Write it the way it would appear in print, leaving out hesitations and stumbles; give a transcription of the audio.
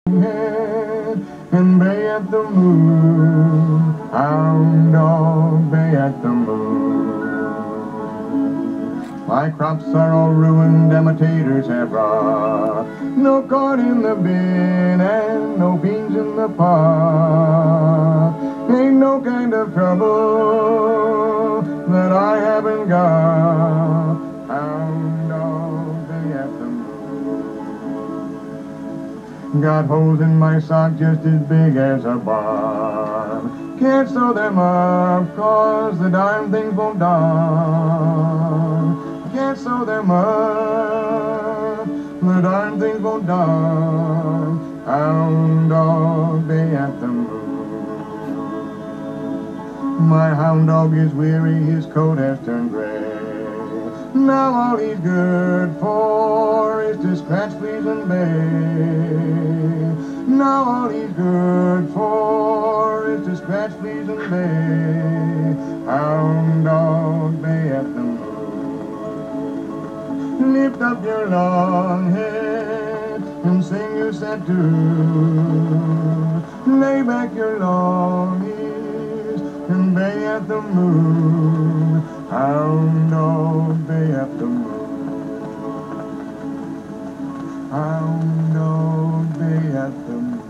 head and bay at the moon. Hound dog, bay at the moon. My crops are all ruined and my taters have rot. No corn in the bin and no beans in the pot. Ain't no kind of trouble that I haven't got. Hound dog, bay at the moon. Got holes in my sock just as big as a barn. Can't sew them up 'cause the darn things won't darn. Can't sew them up, the darn things won't darn. Hound dog, bay at the moon. My hound dog is weary, his coat has turned gray. Now all he's good for is to scratch, fleas, and bay. Now all he's good for is to scratch, fleas, and bay. Hound dog, bay at the moon. Lift up your long head and sing your sad tune. Lay back your long ears and bay at the moon. Hound dog, bay at the moon. Hound dog, bay at the moon.